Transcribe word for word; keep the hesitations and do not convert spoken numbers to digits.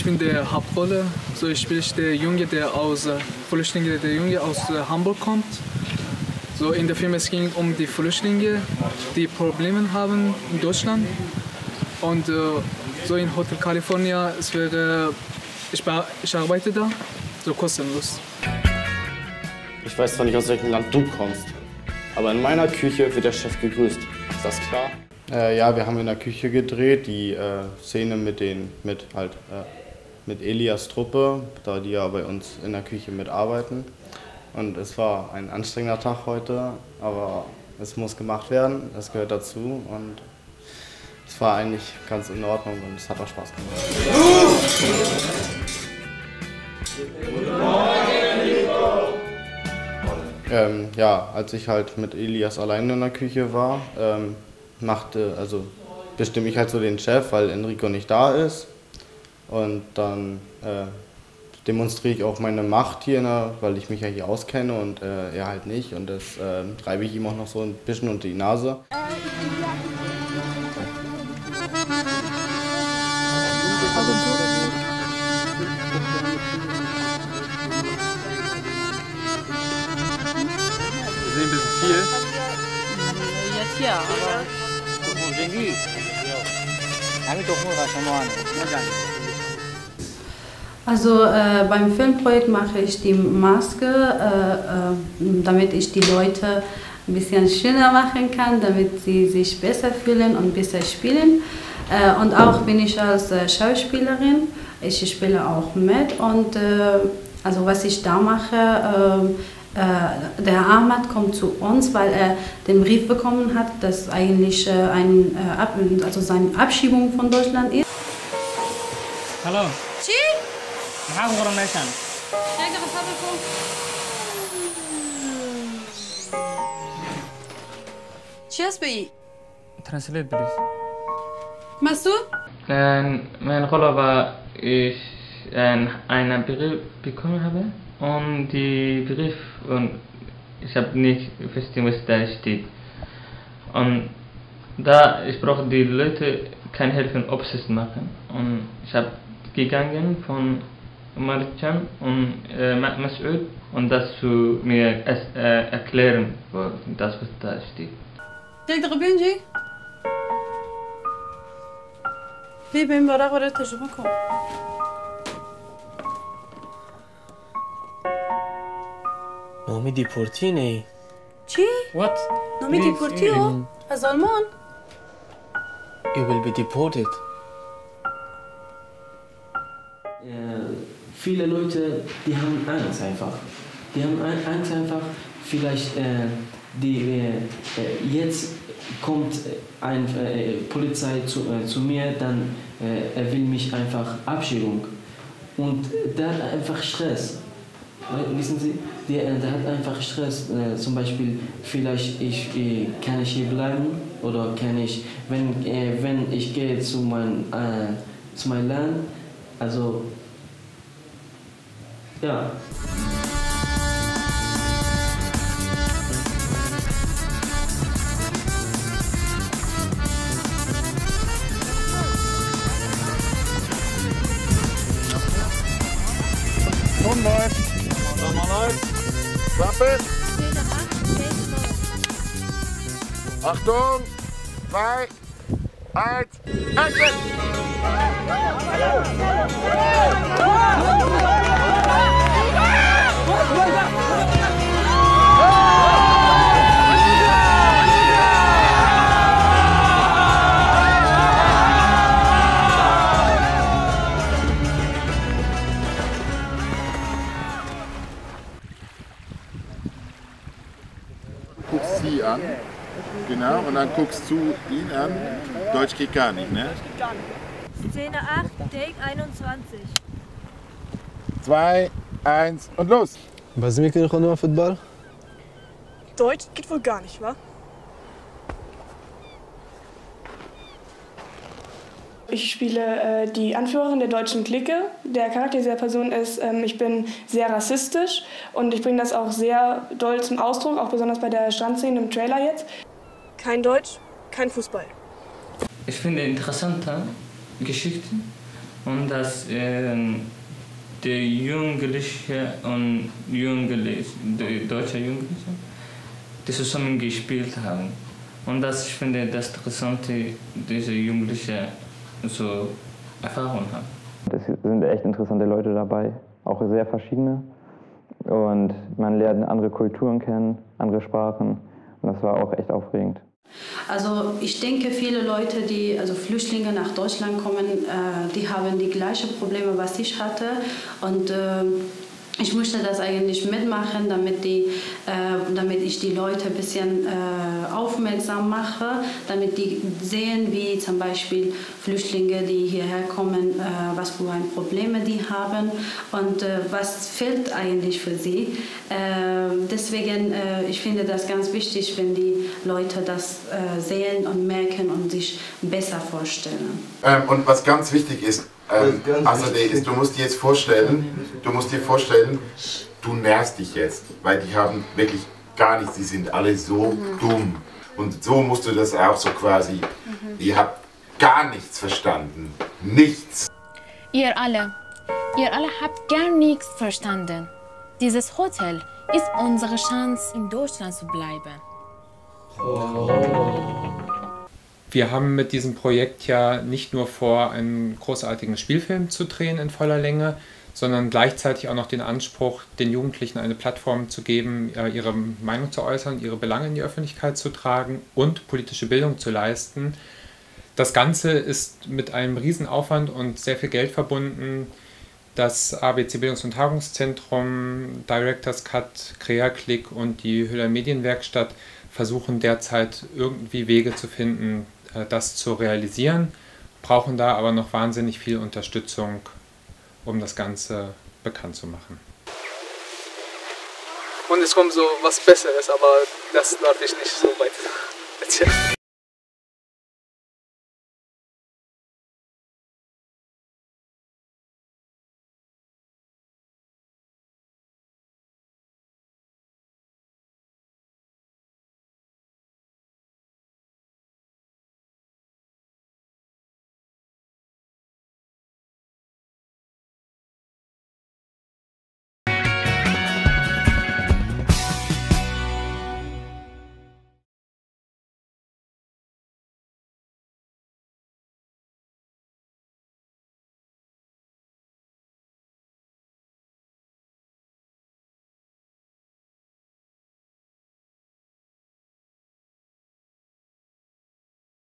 ich bin der Hauptrolle. So, ich spiele der Junge, der aus äh, Flüchtlinge, der Junge aus äh, Hamburg kommt. So, in der Film es ging um die Flüchtlinge, die Probleme haben in Deutschland. Und äh, so in Hotel California, es wäre, ich, ich arbeite da, so kostenlos. Ich weiß zwar nicht, aus welchem Land du kommst, aber in meiner Küche wird der Chef gegrüßt. Ist das klar? Äh, ja, wir haben in der Küche gedreht, die äh, Szene mit, den, mit, halt, äh, mit Elias Truppe, da die ja bei uns in der Küche mitarbeiten. Und es war ein anstrengender Tag heute, aber es muss gemacht werden, das gehört dazu. Und es war eigentlich ganz in Ordnung und es hat auch Spaß gemacht. Guten Morgen, Nico! Ähm, ja, als ich halt mit Elias alleine in der Küche war, ähm, machte, also bestimme ich halt so den Chef, weil Enrico nicht da ist. Und dann äh, demonstriere ich auch meine Macht hier, ne, weil ich mich ja hier auskenne und äh, er halt nicht. Und das äh, treibe ich ihm auch noch so ein bisschen unter die Nase. Wir sehen ein bisschen viel. Jetzt ja, aber... Also äh, beim Filmprojekt mache ich die Maske, äh, äh, damit ich die Leute ein bisschen schöner machen kann, damit sie sich besser fühlen und besser spielen. Äh, und auch bin ich als äh, Schauspielerin, ich spiele auch mit und äh, also was ich da mache, äh, äh, der Ahmad kommt zu uns, weil er den Brief bekommen hat, dass eigentlich äh, ein, äh, Ab also seine Abschiebung von Deutschland ist. Hallo. Chi? Maxaa ku qoran meeshaan? Sheega qasabku. Chesby. Translate please. Masud? Ähm, mein Rolle war, ich äh, einen Brief bekommen habe und die Brief und ich habe nicht verstanden, was da steht. Und da ich brauche die Leute keine helfen, Obsess machen und ich habe gegangen von Marjan und äh, Mas'ud und das zu mir es, äh, erklären, das was da steht. تقدر بينجي؟ في بين براغ ولا تجربكم. نومي ديبورتيني. چی؟ What? نومي ديبورتيو؟ از آلمان؟ You will be deported. Viele Leute, die haben Angst einfach. Die haben Angst einfach, vielleicht äh, die, äh, jetzt kommt eine äh, Polizei zu, äh, zu mir, dann äh, er will mich einfach Abschiebung. Und der hat einfach Stress. Wissen Sie, der, der hat einfach Stress. Äh, zum Beispiel, vielleicht ich, äh, kann ich hier bleiben oder kann ich, wenn, äh, wenn ich gehe zu meinem äh, zu meinem Land, also ja. Und läuft. Nochmal läuft. Klappe. Achtung. Zwei. Eins. Action. Guckst sie an, genau, und dann guckst du ihn an. Deutsch geht gar nicht, ne? Szene acht, Take einundzwanzig. Zwei, eins und los! Was ist mit dem Football? Deutsch geht wohl gar nicht, wa? Ich spiele äh, die Anführerin der deutschen Clique. Der Charakter dieser Person ist, ähm, ich bin sehr rassistisch und ich bringe das auch sehr doll zum Ausdruck, auch besonders bei der Strandszene im Trailer jetzt. Kein Deutsch, kein Fußball. Ich finde interessante Geschichten und dass äh, die Jugendlichen und Jugendliche, die deutsche Jugendlichen, die zusammen gespielt haben. Und das, ich finde, das Interessante, diese Jugendlichen so Erfahrung haben. Es sind echt interessante Leute dabei, auch sehr verschiedene. Und man lernt andere Kulturen kennen, andere Sprachen. Und das war auch echt aufregend. Also ich denke, viele Leute, die also Flüchtlinge nach Deutschland kommen, äh, die haben die gleichen Probleme, was ich hatte. Und äh, ich möchte das eigentlich mitmachen, damit, die, äh, damit ich die Leute ein bisschen äh, aufmerksam mache, damit die sehen, wie zum Beispiel Flüchtlinge, die hierher kommen, äh, was für ein Probleme die haben und äh, was fehlt eigentlich für sie. Äh, deswegen, äh, ich finde das ganz wichtig, wenn die Leute das äh, sehen und merken und sich besser vorstellen. Ähm, und was ganz wichtig ist, Ähm, also ist, du musst dir jetzt vorstellen, du musst dir vorstellen, du nervst dich jetzt, weil die haben wirklich gar nichts, die sind alle so mhm. dumm. Und so musst du das auch so quasi, mhm. ihr habt gar nichts verstanden, nichts. Ihr alle, ihr alle habt gar nichts verstanden. Dieses Hotel ist unsere Chance, in Deutschland zu bleiben. Oh. Wir haben mit diesem Projekt ja nicht nur vor, einen großartigen Spielfilm zu drehen in voller Länge, sondern gleichzeitig auch noch den Anspruch, den Jugendlichen eine Plattform zu geben, ihre Meinung zu äußern, ihre Belange in die Öffentlichkeit zu tragen und politische Bildung zu leisten. Das Ganze ist mit einem Riesenaufwand und sehr viel Geld verbunden. Das A B C Bildungs- und Tagungszentrum, Directors Cut, Creaclick und die Hüller Medienwerkstatt versuchen derzeit irgendwie Wege zu finden, das zu realisieren, brauchen da aber noch wahnsinnig viel Unterstützung, um das Ganze bekannt zu machen. Und es kommt so was Besseres, aber das darf ich nicht so weit erzählen.